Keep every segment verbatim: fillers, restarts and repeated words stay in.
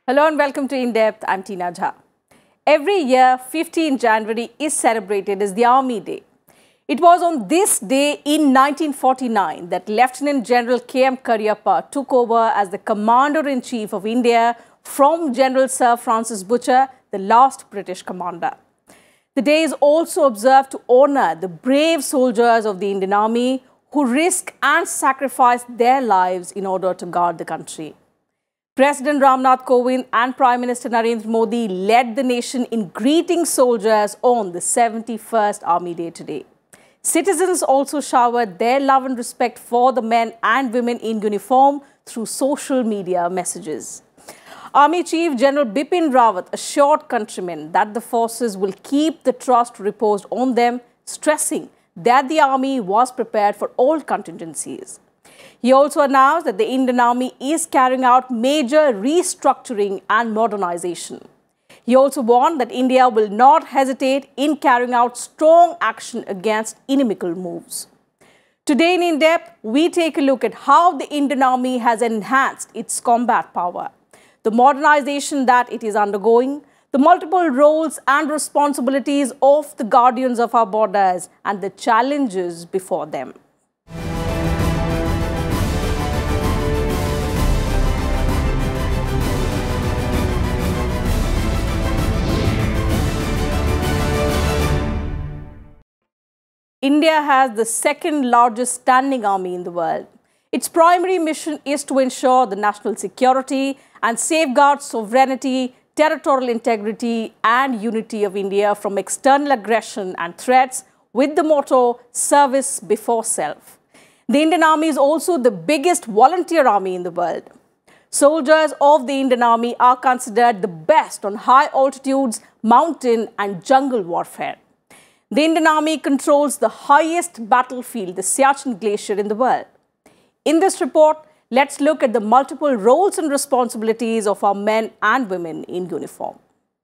Hello and welcome to In Depth. I'm Tina Jha. Every year, fifteenth January is celebrated as the Army Day. It was on this day in nineteen forty-nine that Lieutenant General K M Cariappa took over as the Commander-in-Chief of India from General Sir Francis Butcher, the last British commander. The day is also observed to honor the brave soldiers of the Indian Army who risk and sacrifice their lives in order to guard the country. President Ramnath Kovind and Prime Minister Narendra Modi led the nation in greeting soldiers on the seventy-first Army Day today. Citizens also showered their love and respect for the men and women in uniform through social media messages. Army Chief General Bipin Rawat assured countrymen that the forces will keep the trust reposed on them, stressing that the army was prepared for all contingencies. He also announced that the Indian Army is carrying out major restructuring and modernization. He also warned that India will not hesitate in carrying out strong action against inimical moves. Today in In Depth, we take a look at how the Indian Army has enhanced its combat power, the modernization that it is undergoing, the multiple roles and responsibilities of the guardians of our borders, and the challenges before them. India has the second largest standing army in the world. Its primary mission is to ensure the national security and safeguard sovereignty, territorial integrity and unity of India from external aggression and threats with the motto, service before self. The Indian Army is also the biggest volunteer army in the world. Soldiers of the Indian Army are considered the best on high altitudes, mountain and jungle warfare. The Indian Army controls the highest battlefield, the Siachen Glacier, in the world. In this report, let's look at the multiple roles and responsibilities of our men and women in uniform.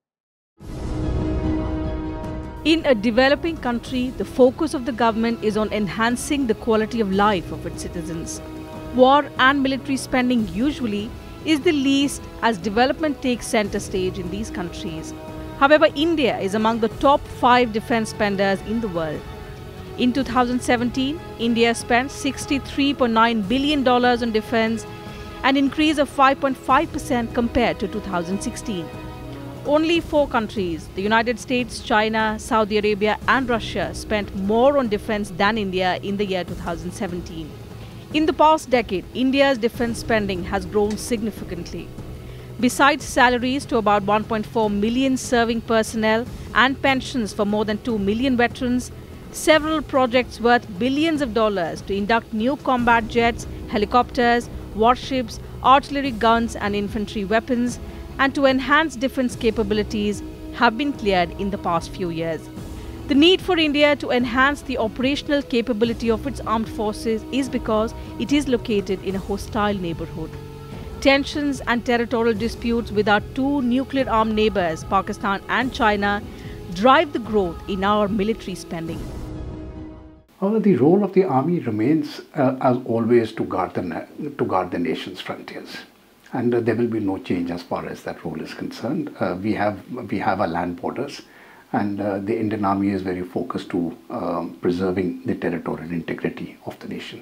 In a developing country, the focus of the government is on enhancing the quality of life of its citizens. War and military spending usually is the least as development takes center stage in these countries. However, India is among the top five defense spenders in the world. In two thousand seventeen, India spent sixty-three point nine billion dollars on defense, an increase of five point five percent compared to two thousand sixteen. Only four countries, the United States, China, Saudi Arabia and Russia, spent more on defense than India in the year two thousand seventeen. In the past decade, India's defense spending has grown significantly. Besides salaries to about one point four million serving personnel and pensions for more than two million veterans, several projects worth billions of dollars to induct new combat jets, helicopters, warships, artillery guns and infantry weapons, and to enhance defense capabilities have been cleared in the past few years. The need for India to enhance the operational capability of its armed forces is because it is located in a hostile neighborhood. Tensions and territorial disputes with our two nuclear-armed neighbors, Pakistan and China, drive the growth in our military spending. However, the role of the army remains, uh, as always, to guard the to guard the nation's frontiers, and uh, there will be no change as far as that role is concerned. Uh, we have we have our land borders, and uh, the Indian Army is very focused to um, preserving the territorial integrity of the nation.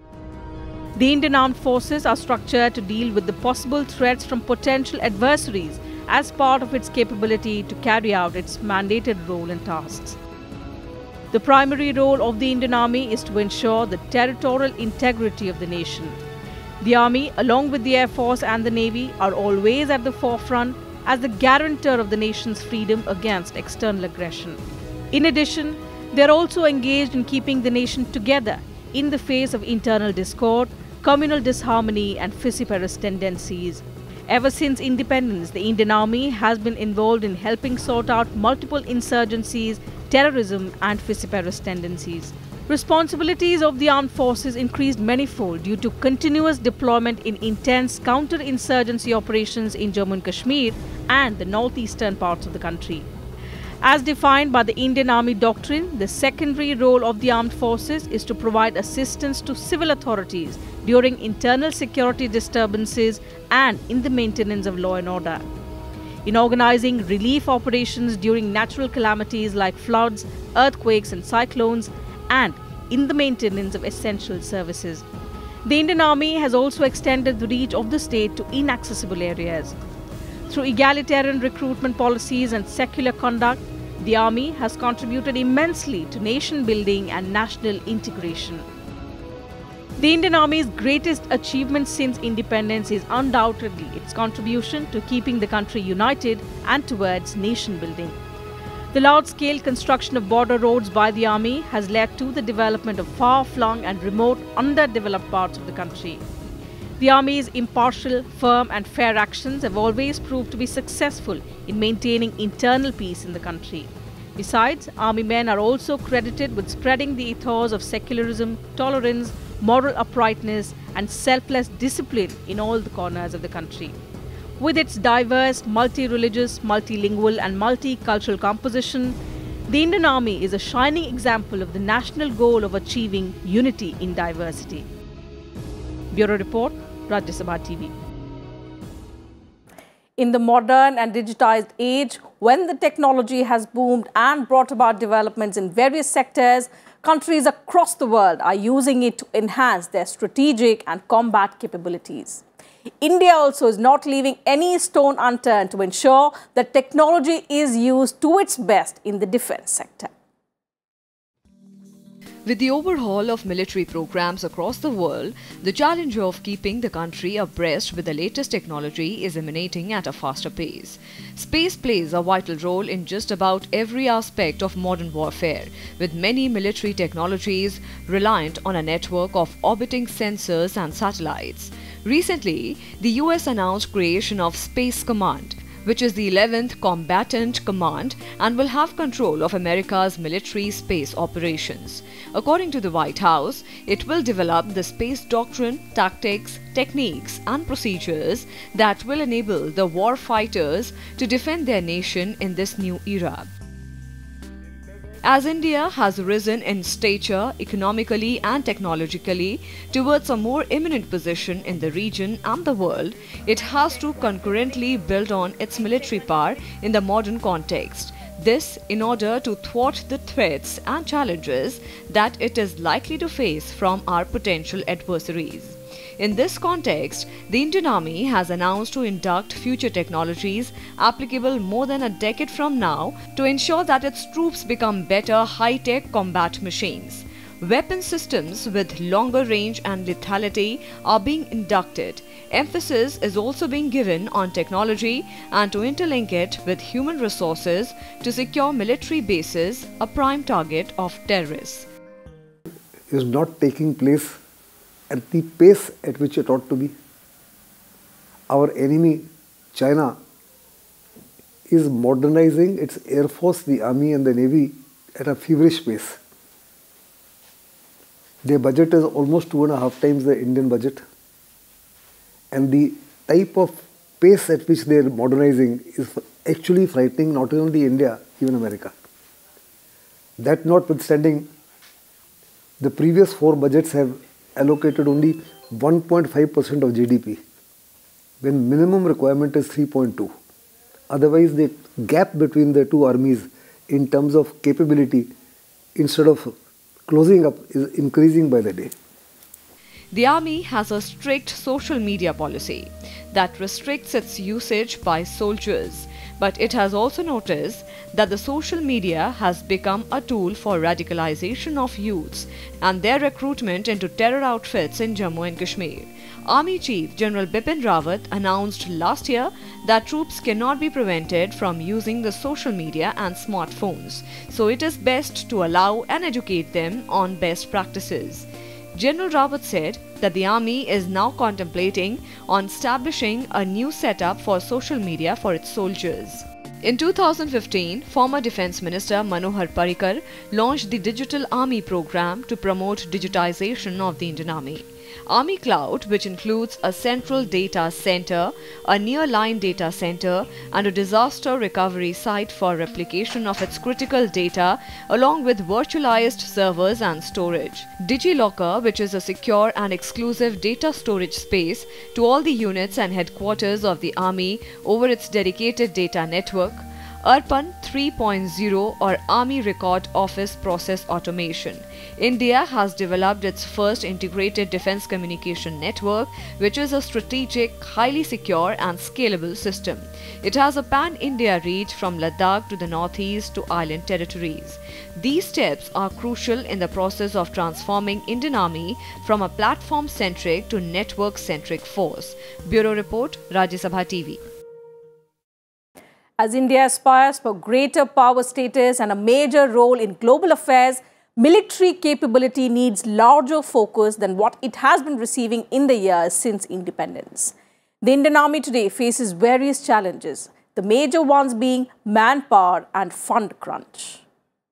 The Indian Armed Forces are structured to deal with the possible threats from potential adversaries as part of its capability to carry out its mandated role and tasks. The primary role of the Indian Army is to ensure the territorial integrity of the nation. The Army, along with the Air Force and the Navy, are always at the forefront as the guarantor of the nation's freedom against external aggression. In addition, they are also engaged in keeping the nation together in the face of internal discord, communal disharmony and vociferous tendencies. Ever since independence, the Indian Army has been involved in helping sort out multiple insurgencies, terrorism and vociferous tendencies. Responsibilities of the armed forces increased manifold due to continuous deployment in intense counter-insurgency operations in Jammu and Kashmir and the northeastern parts of the country. As defined by the Indian Army Doctrine, the secondary role of the armed forces is to provide assistance to civil authorities during internal security disturbances and in the maintenance of law and order. In organizing relief operations during natural calamities like floods, earthquakes and cyclones, and in the maintenance of essential services. The Indian Army has also extended the reach of the state to inaccessible areas. Through egalitarian recruitment policies and secular conduct, the Army has contributed immensely to nation building and national integration. The Indian Army's greatest achievement since independence is undoubtedly its contribution to keeping the country united and towards nation building. The large-scale construction of border roads by the Army has led to the development of far-flung and remote, underdeveloped parts of the country. The Army's impartial, firm and fair actions have always proved to be successful in maintaining internal peace in the country. Besides, Army men are also credited with spreading the ethos of secularism, tolerance, moral uprightness and selfless discipline in all the corners of the country. With its diverse, multi-religious, multilingual and multicultural composition, the Indian Army is a shining example of the national goal of achieving unity in diversity. Bureau Report, Rajya Sabha T V. In the modern and digitized age, when the technology has boomed and brought about developments in various sectors, countries across the world are using it to enhance their strategic and combat capabilities. India also is not leaving any stone unturned to ensure that technology is used to its best in the defense sector. With the overhaul of military programs across the world, the challenge of keeping the country abreast with the latest technology is emanating at a faster pace. Space plays a vital role in just about every aspect of modern warfare, with many military technologies reliant on a network of orbiting sensors and satellites. Recently, the U S announced creation of Space Command, which is the eleventh combatant command and will have control of America's military space operations. According to the White House, it will develop the space doctrine, tactics, techniques and procedures that will enable the war fighters to defend their nation in this new era. As India has risen in stature economically and technologically towards a more eminent position in the region and the world, it has to concurrently build on its military power in the modern context. This in order to thwart the threats and challenges that it is likely to face from our potential adversaries. In this context, the Indian Army has announced to induct future technologies applicable more than a decade from now to ensure that its troops become better high-tech combat machines. Weapon systems with longer range and lethality are being inducted. Emphasis is also being given on technology and to interlink it with human resources to secure military bases, a prime target of terrorists. Is not taking place at the pace at which it ought to be. Our enemy, China, is modernizing its air force, the army and the navy at a feverish pace. Their budget is almost two and a half times the Indian budget. And the type of pace at which they are modernizing is actually frightening not only India, even America. That notwithstanding, the previous four budgets have allocated only one point five percent of G D P, when minimum requirement is three point two. Otherwise, the gap between the two armies in terms of capability, instead of closing up, is increasing by the day. The Army has a strict social media policy that restricts its usage by soldiers, but it has also noticed that the social media has become a tool for radicalization of youths and their recruitment into terror outfits in Jammu and Kashmir. Army Chief General Bipin Rawat announced last year that troops cannot be prevented from using the social media and smartphones, so it is best to allow and educate them on best practices. General Rawat said that the Army is now contemplating on establishing a new setup for social media for its soldiers. In two thousand fifteen, former Defence Minister Manohar Parrikar launched the Digital Army program to promote digitization of the Indian Army. Army Cloud, which includes a central data center, a near-line data center, and a disaster recovery site for replication of its critical data, along with virtualized servers and storage. DigiLocker, which is a secure and exclusive data storage space to all the units and headquarters of the Army over its dedicated data network. Arpan three point oh, or Army Record Office Process Automation. India has developed its first integrated defense communication network, which is a strategic, highly secure and scalable system. It has a pan-India reach from Ladakh to the northeast to island territories. These steps are crucial in the process of transforming Indian Army from a platform-centric to network-centric force. Bureau Report, Rajya Sabha T V. As India aspires for greater power status and a major role in global affairs, military capability needs larger focus than what it has been receiving in the years since independence. The Indian Army today faces various challenges, the major ones being manpower and fund crunch.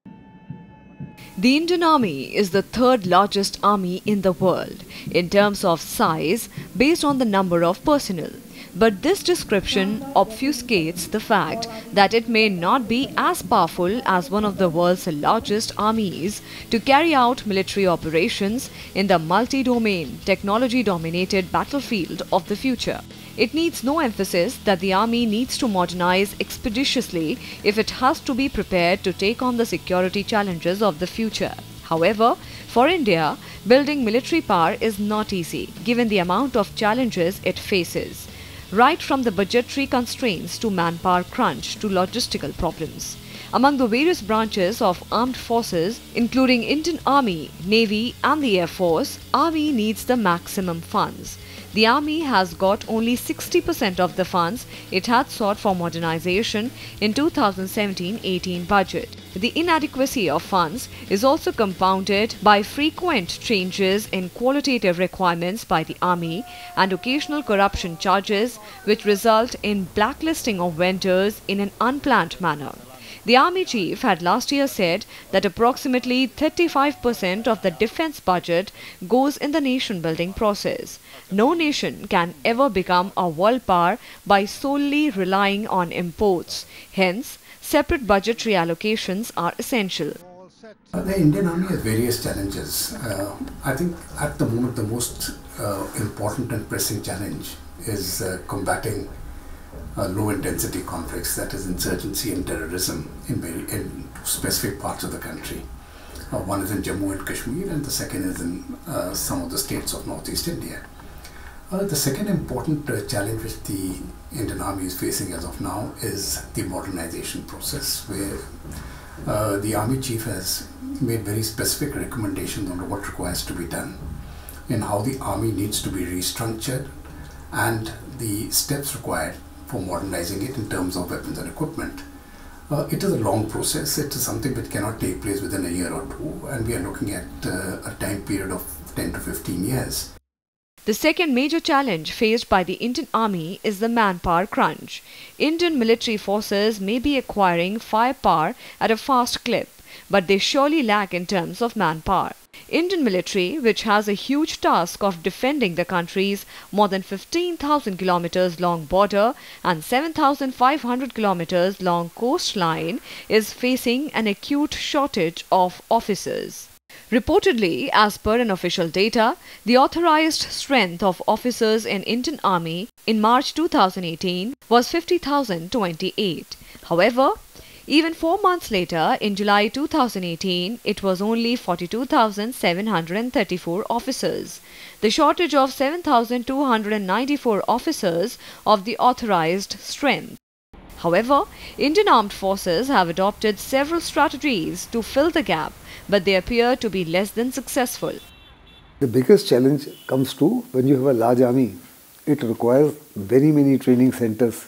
The Indian Army is the third largest army in the world in terms of size based on the number of personnel. But this description obfuscates the fact that it may not be as powerful as one of the world's largest armies to carry out military operations in the multi-domain, technology-dominated battlefield of the future. It needs no emphasis that the army needs to modernize expeditiously if it has to be prepared to take on the security challenges of the future. However, for India, building military power is not easy, given the amount of challenges it faces. Right from the budgetary constraints to manpower crunch to logistical problems. Among the various branches of armed forces, including Indian Army, Navy and the Air Force, Army needs the maximum funds. The Army has got only sixty percent of the funds it had sought for modernization in two thousand seventeen eighteen budget. The inadequacy of funds is also compounded by frequent changes in qualitative requirements by the Army and occasional corruption charges which result in blacklisting of vendors in an unplanned manner. The Army Chief had last year said that approximately thirty-five percent of the defense budget goes in the nation-building process. No nation can ever become a world power by solely relying on imports. Hence, separate budgetary allocations are essential. Uh, the Indian Army has various challenges. Uh, I think at the moment the most uh, important and pressing challenge is uh, combating uh, low-intensity conflicts, that is insurgency and terrorism in, very, in specific parts of the country. Uh, one is in Jammu and Kashmir and the second is in uh, some of the states of Northeast India. Uh, the second important uh, challenge which the Indian Army is facing as of now is the modernization process, where uh, the Army Chief has made very specific recommendations on what requires to be done and how the Army needs to be restructured and the steps required for modernizing it in terms of weapons and equipment. Uh, it is a long process. It is something which cannot take place within a year or two, and we are looking at uh, a time period of ten to fifteen years. The second major challenge faced by the Indian Army is the manpower crunch. Indian military forces may be acquiring firepower at a fast clip, but they surely lack in terms of manpower. Indian military, which has a huge task of defending the country's more than fifteen thousand kilometers long border and seven thousand five hundred kilometers long coastline, is facing an acute shortage of officers. Reportedly, as per an official data, the authorized strength of officers in Indian Army in March two thousand eighteen was fifty thousand twenty-eight. However, even four months later, in July two thousand eighteen, it was only forty-two thousand seven hundred thirty-four officers. The shortage of seven thousand two hundred ninety-four officers of the authorized strength. However, Indian Armed Forces have adopted several strategies to fill the gap, but they appear to be less than successful. The biggest challenge comes to when you have a large army. It requires very many training centers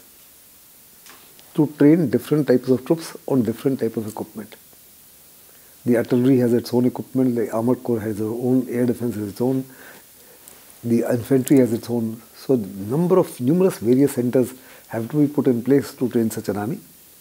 to train different types of troops on different types of equipment. The artillery has its own equipment, the armored corps has its own, air defense has its own, the infantry has its own. So the number of numerous various centers have to be put in place to train such an army.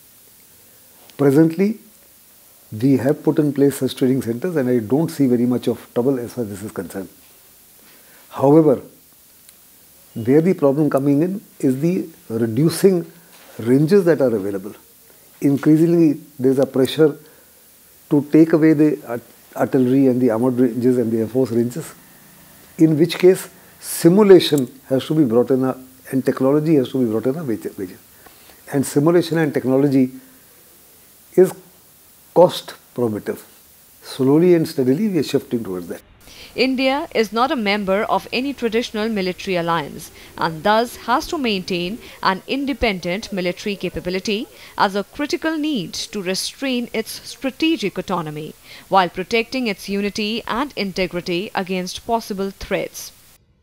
Presently, we have put in place such training centers and I don't see very much of trouble as far as this is concerned. However, where the problem coming in is the reducing ranges that are available. Increasingly, there is a pressure to take away the artillery and the armored ranges and the Air Force ranges, in which case simulation has to be brought in a, and technology has to be brought in a major. And simulation and technology is cost prohibitive. Slowly and steadily we are shifting towards that. India is not a member of any traditional military alliance and thus has to maintain an independent military capability as a critical need to restrain its strategic autonomy while protecting its unity and integrity against possible threats.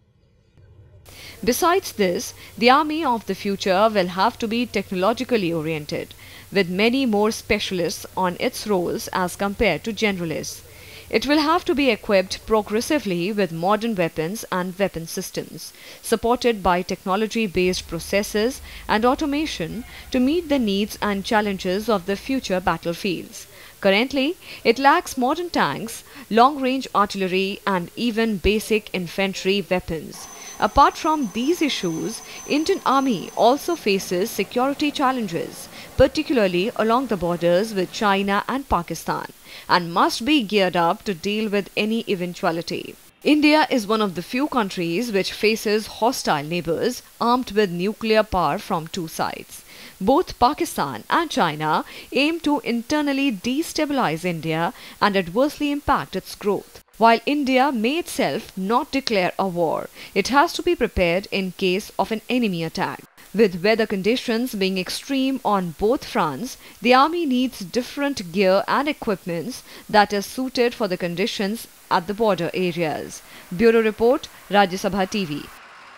Besides this, the army of the future will have to be technologically oriented, with many more specialists on its roles as compared to generalists. It will have to be equipped progressively with modern weapons and weapon systems, supported by technology-based processes and automation to meet the needs and challenges of the future battlefields. Currently, it lacks modern tanks, long-range artillery, and even basic infantry weapons. Apart from these issues, Indian Army also faces security challenges, particularly along the borders with China and Pakistan, and must be geared up to deal with any eventuality. India is one of the few countries which faces hostile neighbors armed with nuclear power from two sides. Both Pakistan and China aim to internally destabilize India and adversely impact its growth. While India may itself not declare a war, it has to be prepared in case of an enemy attack. With weather conditions being extreme on both fronts, the army needs different gear and equipments that is suited for the conditions at the border areas. Bureau Report, Rajya Sabha T V.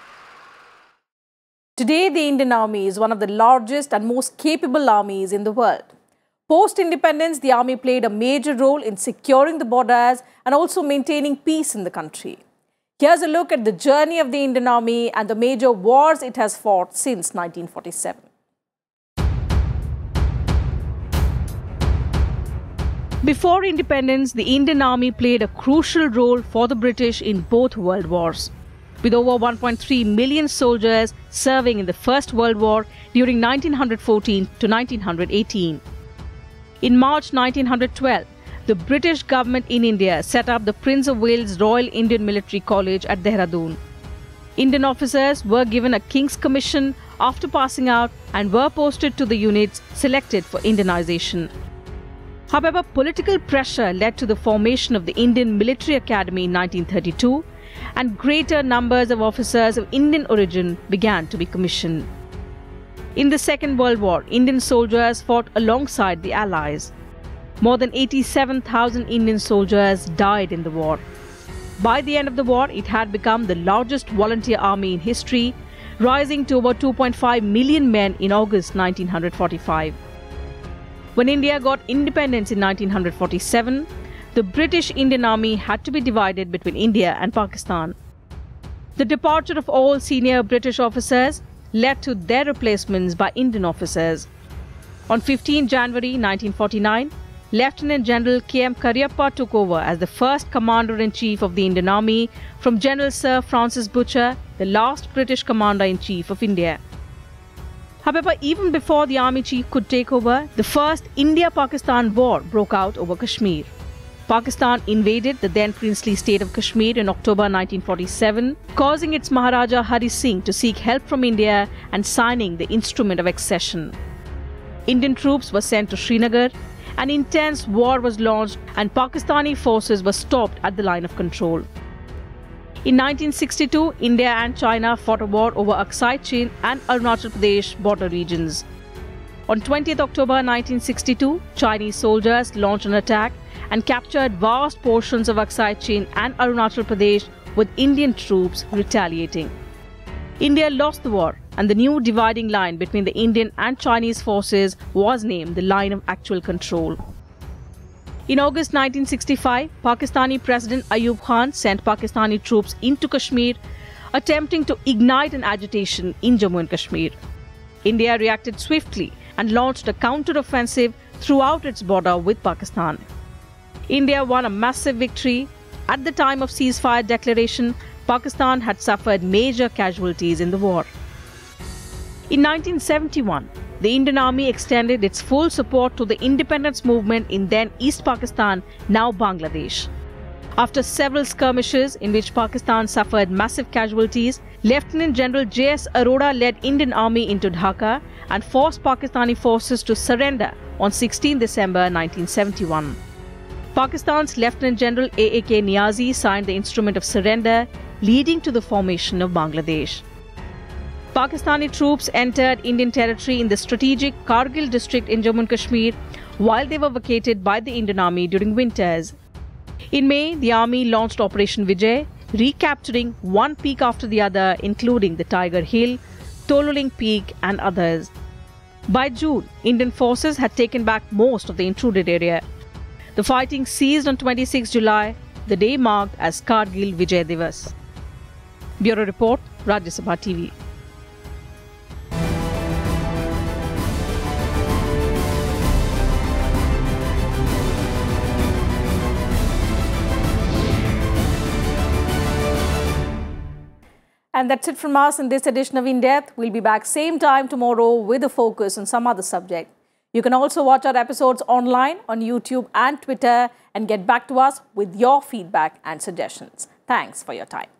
Today, the Indian Army is one of the largest and most capable armies in the world. Post-independence, the army played a major role in securing the borders and also maintaining peace in the country. Here's a look at the journey of the Indian Army and the major wars it has fought since nineteen forty-seven. Before independence, the Indian Army played a crucial role for the British in both world wars, with over one point three million soldiers serving in the First World War during nineteen fourteen to nineteen eighteen. In March nineteen twelve, the British government in India set up the Prince of Wales Royal Indian Military College at Dehradun. Indian officers were given a King's Commission after passing out and were posted to the units selected for Indianization. However, political pressure led to the formation of the Indian Military Academy in nineteen thirty-two, and greater numbers of officers of Indian origin began to be commissioned. In the Second World War, Indian soldiers fought alongside the Allies. More than eighty-seven thousand Indian soldiers died in the war. By the end of the war, it had become the largest volunteer army in history, rising to over two point five million men in August nineteen forty-five. When India got independence in nineteen forty-seven, the British Indian Army had to be divided between India and Pakistan. The departure of all senior British officers led to their replacements by Indian officers. On fifteenth January nineteen forty-nine, Lieutenant General K M Cariappa took over as the first Commander-in-Chief of the Indian Army from General Sir Francis Butcher, the last British Commander-in-Chief of India. However, even before the Army Chief could take over, the first India-Pakistan war broke out over Kashmir. Pakistan invaded the then princely state of Kashmir in October nineteen forty-seven, causing its Maharaja Hari Singh to seek help from India and signing the Instrument of Accession. Indian troops were sent to Srinagar. An intense war was launched and Pakistani forces were stopped at the line of control. In nineteen sixty-two, India and China fought a war over Aksai Chin and Arunachal Pradesh border regions. On twentieth October nineteen sixty-two, Chinese soldiers launched an attack and captured vast portions of Aksai Chin and Arunachal Pradesh, with Indian troops retaliating. India lost the war, and the new dividing line between the Indian and Chinese forces was named the Line of Actual Control. In August nineteen sixty-five, Pakistani President Ayub Khan sent Pakistani troops into Kashmir, attempting to ignite an agitation in Jammu and Kashmir. India reacted swiftly and launched a counter-offensive throughout its border with Pakistan. India won a massive victory. At the time of ceasefire declaration, Pakistan had suffered major casualties in the war. In nineteen seventy-one, the Indian Army extended its full support to the independence movement in then East Pakistan, now Bangladesh. After several skirmishes in which Pakistan suffered massive casualties, Lieutenant General J S Arora led Indian Army into Dhaka and forced Pakistani forces to surrender on sixteenth December nineteen seventy-one. Pakistan's Lieutenant General A A K Niazi signed the instrument of surrender, leading to the formation of Bangladesh. Pakistani troops entered Indian territory in the strategic Kargil district in Jammu and Kashmir while they were vacated by the Indian Army during winters. In May, the Army launched Operation Vijay, recapturing one peak after the other, including the Tiger Hill, Tololing Peak and others. By June, Indian forces had taken back most of the intruded area. The fighting ceased on twenty-sixth July, the day marked as Kargil Vijay Divas. Bureau Report, Rajya Sabha T V. And that's it from us in this edition of In Depth. We'll be back same time tomorrow with a focus on some other subject. You can also watch our episodes online on YouTube and Twitter and get back to us with your feedback and suggestions. Thanks for your time.